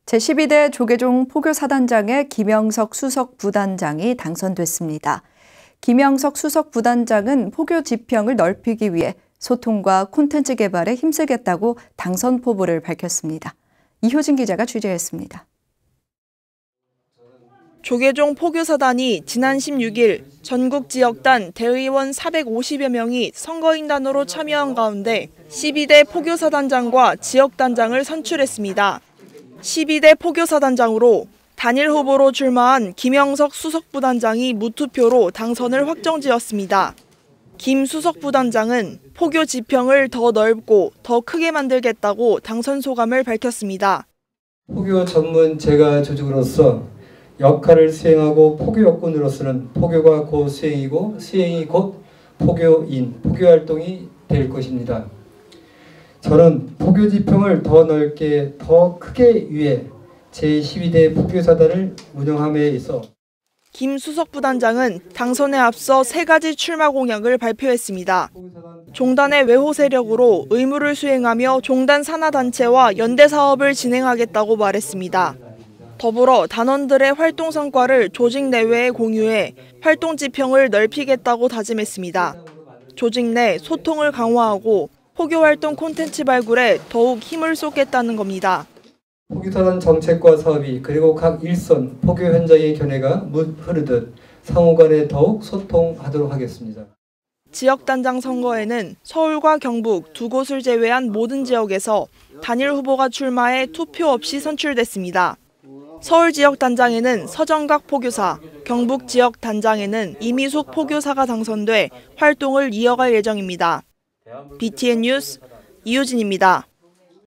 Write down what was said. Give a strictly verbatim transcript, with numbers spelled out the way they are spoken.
제십이 대 조계종 포교사단장의 김영석 수석 부단장이 당선됐습니다. 김영석 수석 부단장은 포교 지평을 넓히기 위해 소통과 콘텐츠 개발에 힘쓰겠다고 당선 포부를 밝혔습니다. 이효진 기자가 취재했습니다. 조계종 포교사단이 지난 십육 일 전국 지역단 대의원 사백오십여 명이 선거인단으로 참여한 가운데 십이 대 포교사단장과 지역단장을 선출했습니다. 십이 대 포교사단장으로 단일 후보로 출마한 김영석 수석부단장이 무투표로 당선을 확정지었습니다. 김 수석부단장은 포교 지평을 더 넓고 더 크게 만들겠다고 당선 소감을 밝혔습니다. 포교 전문 제가 조직으로서 역할을 수행하고 포교 역군으로서는 포교가 곧 수행이고 수행이 곧 포교인, 포교활동이 될 것입니다. 저는 포교 지평을 더 넓게, 더 크게 위해 제십이 대 포교사단을 운영함에 있어 김 수석부단장은 당선에 앞서 세 가지 출마 공약을 발표했습니다. 종단의 외호 세력으로 의무를 수행하며 종단 산하단체와 연대 사업을 진행하겠다고 말했습니다. 더불어 단원들의 활동 성과를 조직 내외에 공유해 활동 지평을 넓히겠다고 다짐했습니다. 조직 내 소통을 강화하고 포교 활동 콘텐츠 발굴에 더욱 힘을 쏟겠다는 겁니다. 포교사단 정책과 사업이 그리고 각 일선 포교 현장의 견해가 물 흐르듯 상호 간에 더욱 소통하도록 하겠습니다. 지역단장 선거에는 서울과 경북 두 곳을 제외한 모든 지역에서 단일 후보가 출마해 투표 없이 선출됐습니다. 서울 지역 단장에는 서정각 포교사, 경북 지역 단장에는 이미숙 포교사가 당선돼 활동을 이어갈 예정입니다. 비티엔 뉴스 이효진입니다.